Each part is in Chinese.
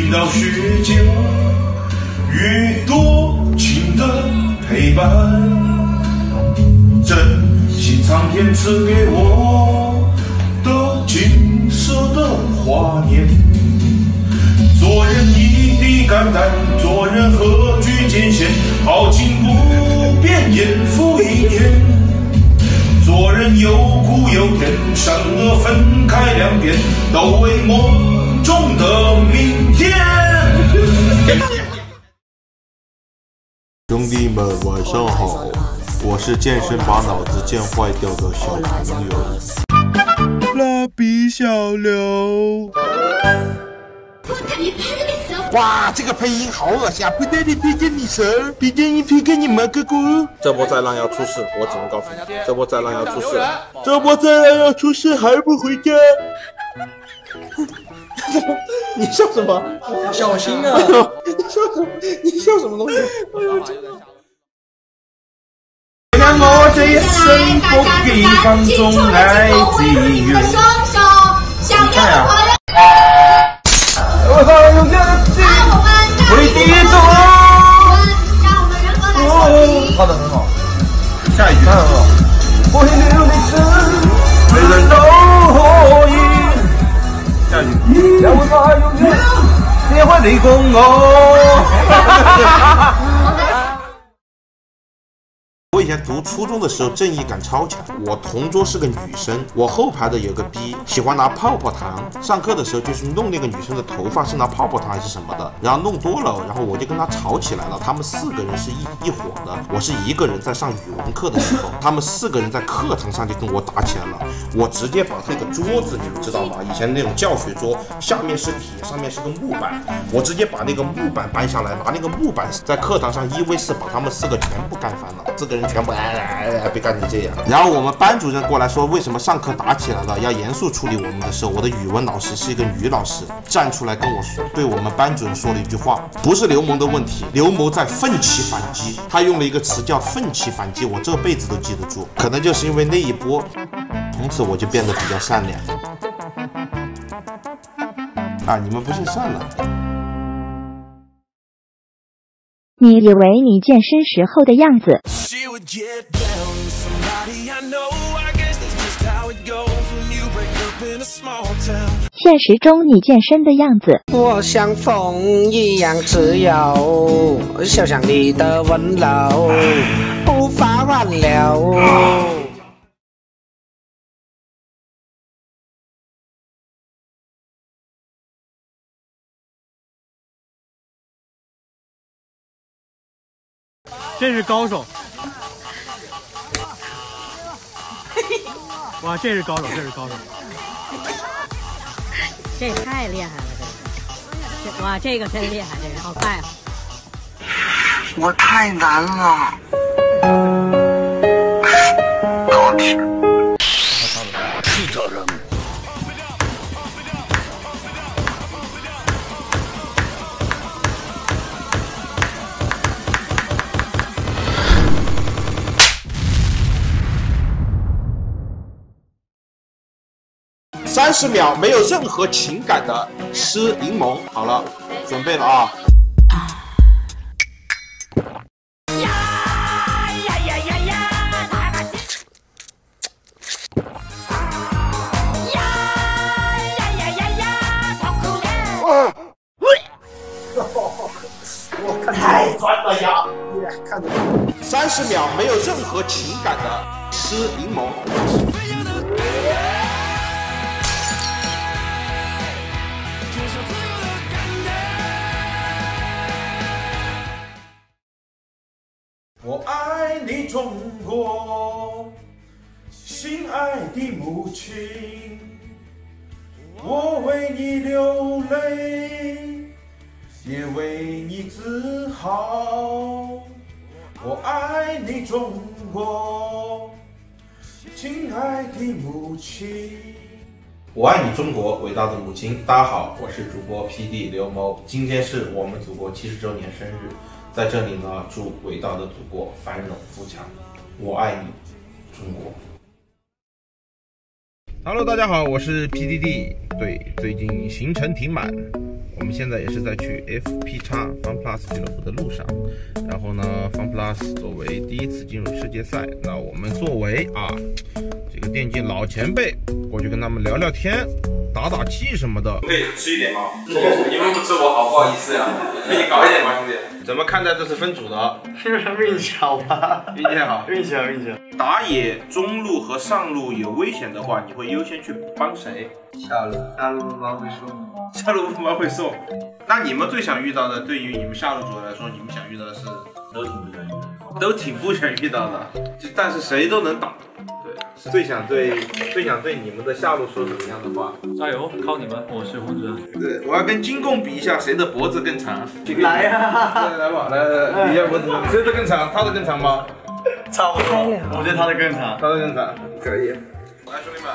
遇到许久，与多情的陪伴，真心苍天赐给我的金色的华年。做人一地肝胆，做人何惧艰险，豪情不变，年复一年。做人有苦有甜，善恶分开两边，都为梦中的明天。 兄弟们晚上好，我是健身把脑子健坏掉的小朋友，蜡笔小刘。哇，这个配音好恶心啊！不带你配给你神，比电影配给你们哥哥。这波再浪要出事，我只能告诉你，这波再浪要出事，这波再浪要出事还不回家。你笑什么？ 小心啊！ 你笑什么？你笑什么东西？ 让我这一生不羁放纵爱自由。你看呀。我好有勇气，为地走。唱得很好，下一句唱得很好。我流的心，每人都可以。下一句。让我好有勇气，别会离空我以前读初中的时候正义感超强，我同桌是个女生，我后排的有个逼喜欢拿泡泡糖，上课的时候就是弄那个女生的头发是拿泡泡糖还是什么的，然后弄多了，然后我就跟她吵起来了。他们4个人是一伙的，我是一个人在上语文课的时候，他们4个人在课堂上就跟我打起来了。我直接把那个桌子，你们知道吗？以前那种教学桌下面是铁，上面是个木板，我直接把那个木板搬下来，拿那个木板在课堂上1v4把他们4个全部干翻了，4个人全部被干成这样。然后我们班主任过来说，为什么上课打起来了，要严肃处理我们的时候，我的语文老师是一个女老师，站出来跟我说，对我们班主任说了一句话，不是刘萌的问题，刘萌在奋起反击。他用了一个词叫奋起反击，我这辈子都记得住。可能就是因为那一波，从此我就变得比较善良。啊，你们不信算了。 你以为你健身时候的样子，现实中你健身的样子， 我像风一样自由，就像你的温柔，无法挽留。 这是高手！哇，这是高手，这是高手！ 这也太厉害了，这哇，这个真厉害，这个好快啊！ 我太难了，高铁。是这人。 30秒没有任何情感的吃柠檬。好了，准备了啊！太酸了呀！看着30秒没有任何情感的吃柠檬。 我爱你中国，心爱的母亲，我为你流泪，也为你自豪。我爱你中国，亲爱的母亲。我爱你中国，伟大的母亲。大家好，我是主播 PD 刘某，今天是我们祖国70周年生日。在这里呢，祝伟大的祖国繁荣富强，我爱你，中国。Hello， 大家好，我是 PDD。对，最近行程挺满， 我们现在也是在去 FPX FunPlus 俱乐部的路上。然后呢 ，FunPlus 作为第一次进入世界赛，那我们作为这个电竞老前辈，过去跟他们聊聊天，打打气什么的。 可以吃一点吗？你们不吃我好不好意思呀？可以搞一点吗，兄弟？ 怎么看待这次分组的？ 是不是运气好吧？ 运气好， 运气好，运气好。 打野中路和上路有危险的话，你会优先去帮谁？ 下路不帮会送。 下路不帮会送。那你们最想遇到的，对于你们下路组来说，你们想遇到的是都挺不想遇到的，但是谁都能打。对，最想对你们的下路说什么样的话？ 加油，靠你们！我是红子。 对，我要跟金贡比一下，谁的脖子更长。 来呀！ 来吧，来比一下脖子，谁的更长？他的更长吗？ 差不多，我觉得他的更长。 他的更长，可以。来，兄弟们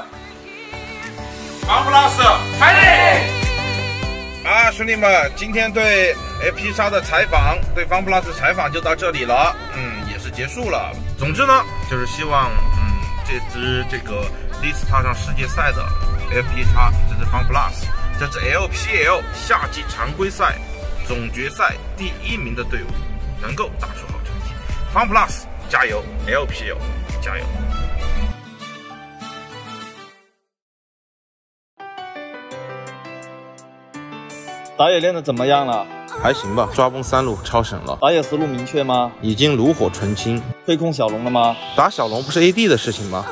，FunPlus fighting！兄弟们，今天对 FPX 的采访，对 FunPlus 的采访就到这里了，也是结束了。总之呢，就是希望，这支第一次踏上世界赛的 FPX， 这支 FunPlus， 这支 LPL 夏季常规赛总决赛第1名的队伍能够打出好成绩。FunPlus 加油 ，LPL 加油！ 打野练得怎么样了？ 还行吧，抓崩3路超神了。 打野思路明确吗？ 已经炉火纯青。 会控小龙了吗？ 打小龙不是 AD 的事情吗？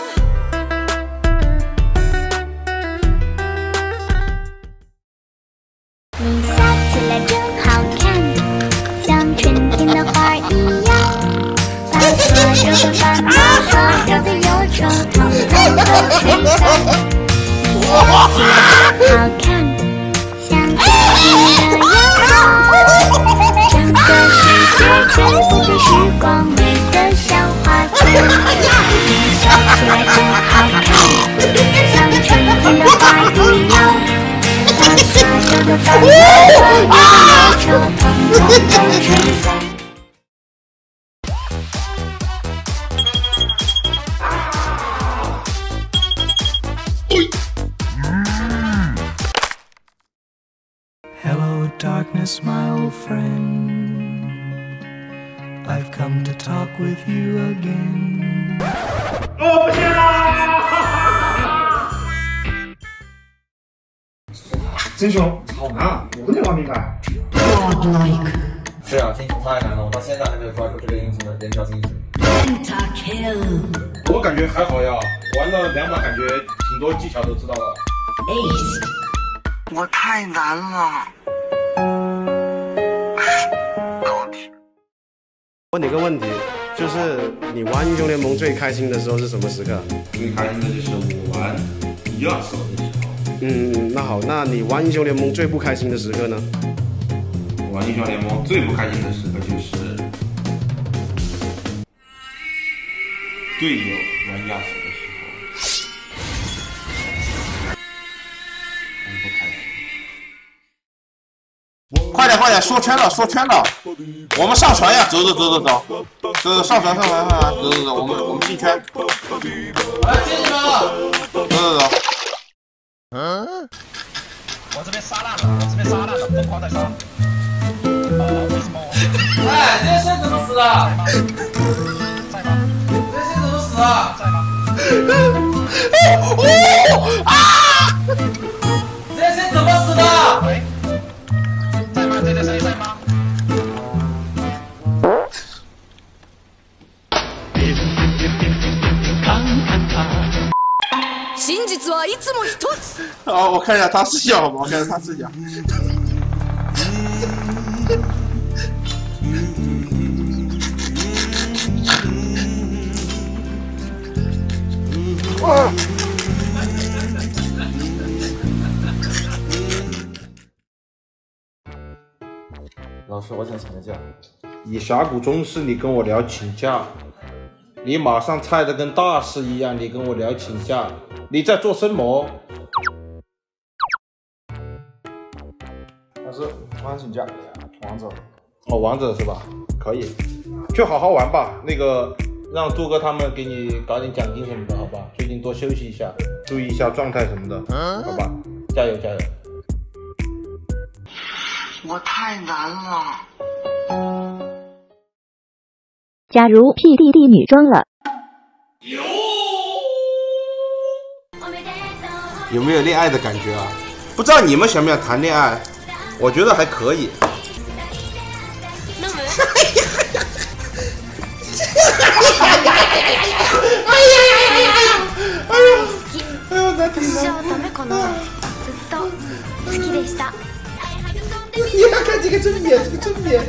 你笑起来真好看，像春天的花一样，把所有的烦恼、所有的忧愁，统统都吹散。你笑起来真好看，像天空的阳光，整个世界全部都是光，美得像花朵。你笑起来真好看，像春天的花一样，把所有的烦恼、所有的忧愁，统统都吹散。 Hello, darkness, my old friend. I've come to talk with you again. 不见啦！真凶，好难啊！我都没玩明白。 是啊，金属太难了，我到现在还没有抓住这个英雄的人条金属。 我感觉还好呀，玩了2把，感觉挺多技巧都知道了。 我太难了。 问你个问题，就是你玩英雄联盟最开心的时候是什么时刻？ 最开心的就是我玩1、2手的时候。 那好，那你玩英雄联盟最不开心的时刻呢？ 玩英雄联盟最不开心的时刻就是队友玩亚索的时候，很不开心。快点，缩圈了！我们上船呀！走，上船，走，我们进圈。 来接你们了！ 走。 我这边杀烂了，疯狂在杀。为什么我？ 哎，这些线怎么死的？ 在吗？ 这些线怎么死的？ 在吗？ 这些线怎么死的？ 喂，在吗？这谁在吗？ 真実はいつも一つ。 我看一下他视角好吗？我看一下他视角。 老师，我想请个假。 以峡谷中是你跟我聊请假，你马上菜的跟大事一样，你跟我聊请假，你在做什么？ 老师，我想请假，王者。 王者是吧？可以，就好好玩吧。那个让杜哥他们给你搞点奖金什么的，好吧？最近多休息一下，注意一下状态什么的，好吧？加油！ 我太难了。 假如 PDD 女装了， 有没有恋爱的感觉啊？不知道你们想不想谈恋爱？我觉得还可以。你看这个正面，这个正面。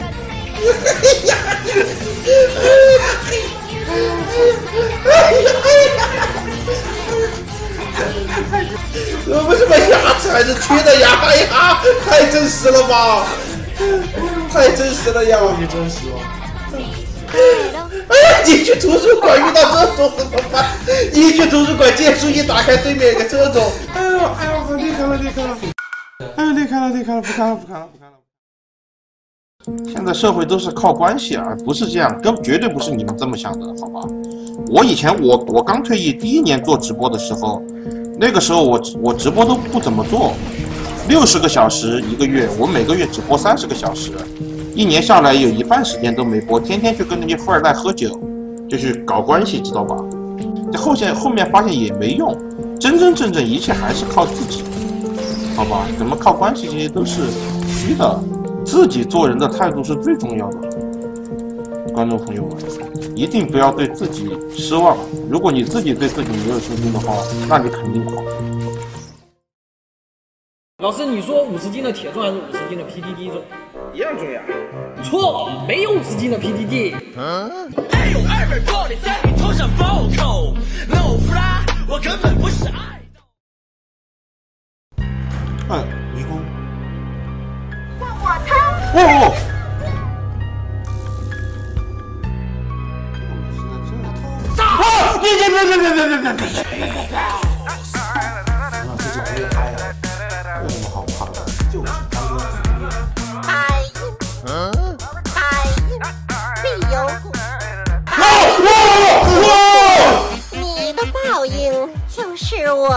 我们是把牙齿还是缺的牙？哎呀，太真实了吧！太真实了呀！ 你真实了。 哎呀，你去图书馆遇到这种怎么办？你去图书馆借书一打开，对面有个这种。哎呦，好厉害了，厉害了！哎呦，厉害了，厉害了！不看了，不看了，不看了。现在社会都是靠关系啊，不是这样，绝对不是你们这么想的，好吧？我以前我刚退役第1年做直播的时候，那个时候我直播都不怎么做，60个小时1个月，我每个月只播30个小时，1年下来有一半时间都没播，天天去跟那些富二代喝酒，就去搞关系，知道吧？后面发现也没用，真正一切还是靠自己，好吧？怎么靠关系这些都是虚的。自己做人的态度是最重要的，观众朋友们，一定不要对自己失望。如果你自己对自己没有信心的话，那你肯定垮。 老师，你说50斤的铁重还是50斤的 PDD 重？ 一样重呀。 错，没有50斤的 PDD。 还有200在你头上暴扣 ，No fly， 我根本不是爱豆。迷宫。 哦！ 别！有什么好怕的？就是当个主力。 爱必有果。你的报应就是我。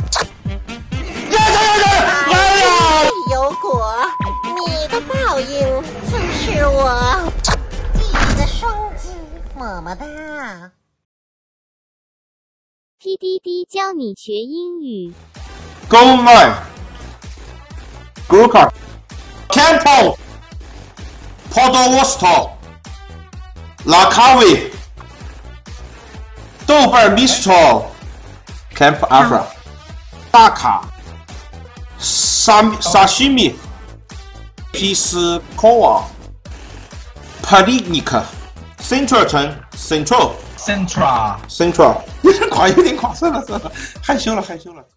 必有果。你的报应就是我。记得双击，么么哒。 PDD 教你学英语。 Go my Gurkha Temple Podovostok Lakavi 豆瓣 Mistral Camp Afra 大卡Sashimi Piscova Palinik Central 城 Central 有点垮，算了，害羞了。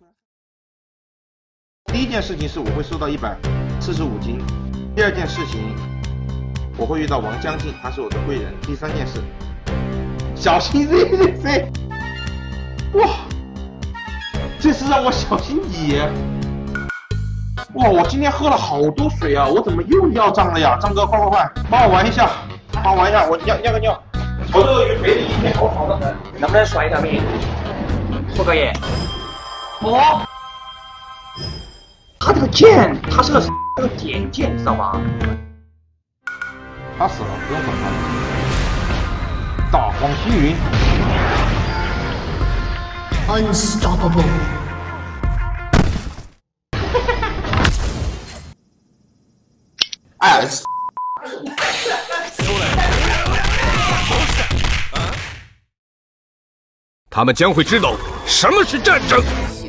第一件事情是我会瘦到145斤，第二件事情我会遇到王将进，他是我的贵人，第三件事小心 ZZC， 哇，这是让我小心你。哇，我今天喝了好多水啊，我怎么又尿胀了呀？张哥，快，帮我玩一下，我尿个尿。我鳄鱼肥了1天，我好得很。 能不能甩一条命？霍哥爷，他这个剑，他是个点剑，你知道吗？ 他死了，不用管他了。大黄星云 ，Unstoppable。 哎。 他们将会知道什么是战争。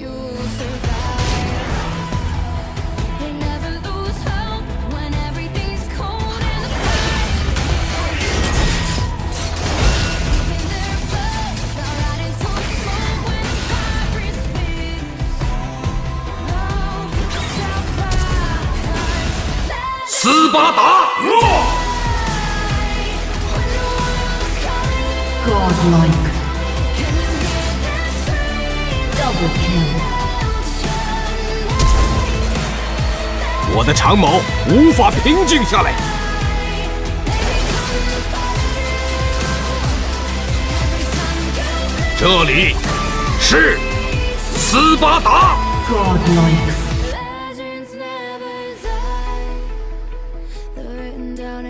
斯巴达 ，Godlike。 我的长矛无法平静下来。这里是斯巴达。 Godlike。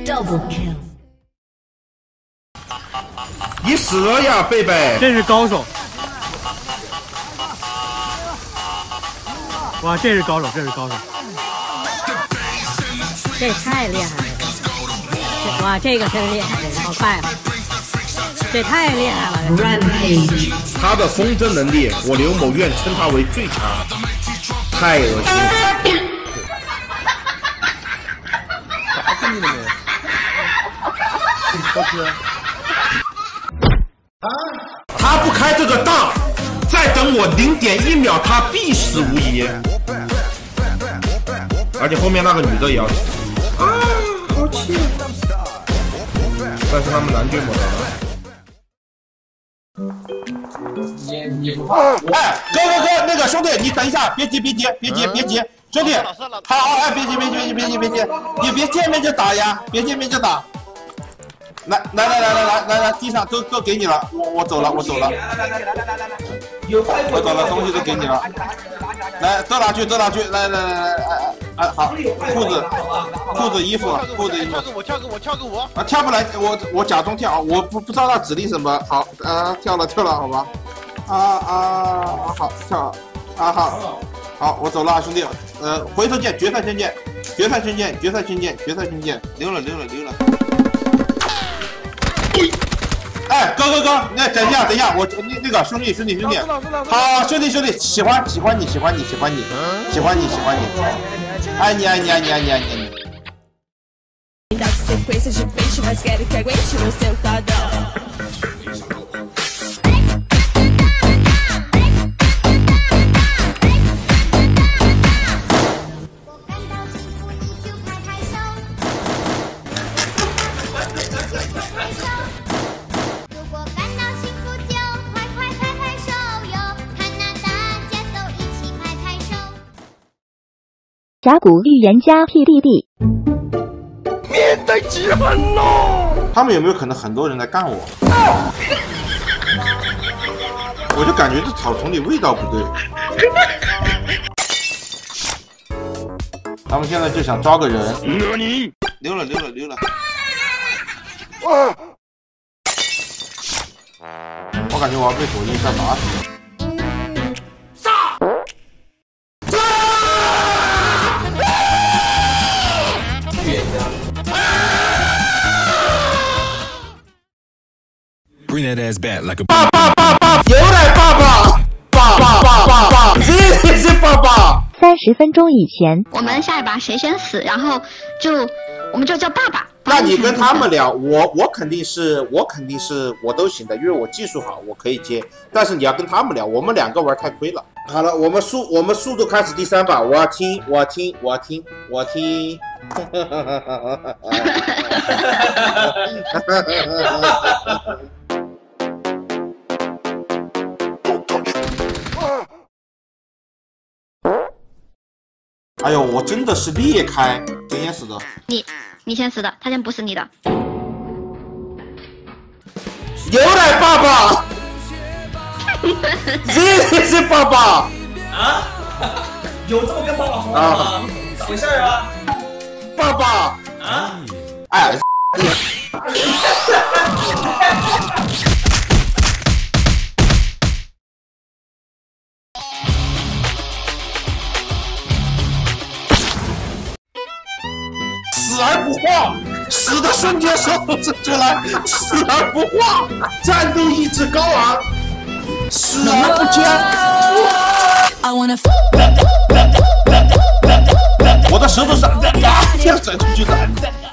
你死呀，贝贝！ 这是高手。哇，这是高手，这是高手。 这太厉害了！哇，这个真厉害，这个好快啊！这太厉害了 ！Rampage， 他的风筝能力，我刘某愿称他为最强，太恶心了。 啥声音都没有？好吃。 他不开这个档，再等我0.1秒，他必死无疑。而且后面那个女的也要死啊，好气！但是他们蓝军没得了。哎，哥，那个兄弟，你等一下，别急，兄弟，好，哎，别急，你别见面就打呀，别见面就打。来，地上都给你了，我走了，东西都给你了。来，都拿去，来，好，裤子、衣服。我跳个舞。啊，跳不来，我假装跳，我不知道他指令什么。好，跳了，好吧。好，跳，好，我走了，兄弟。回头见，决赛圈见。溜了。哎，哥，那等一下，我那个兄弟，好，兄弟，喜欢你，爱你。 峡谷预言家 PDD， 面对极恨喽！他们有没有可能很多人来干我？我就感觉这草丛里味道不对。他们现在就想抓个人。溜了。我感觉我要被火焰下打死。 Bring that ass back like a 爸，有点爸，这是爸爸。 30分钟以前， 我们下一把谁先死，然后我们就叫爸爸。 那你跟他们聊，我肯定是我都行的，因为我技术好，我可以接。但是你要跟他们聊，我们2个玩太亏了。好了，我们速度开始第3把，我要听。哎呦，我真的是裂开，谁先死的？ 你先死的，他先不是你的。 有点爸爸，这是爸爸啊？有这么跟爸爸说话吗？咋回事啊？ 爸爸啊？ 哎。死而不惑，死的瞬间手指出来，死而不惑，战斗意志高昂，死而不僵。我的舌头是这样整出去的。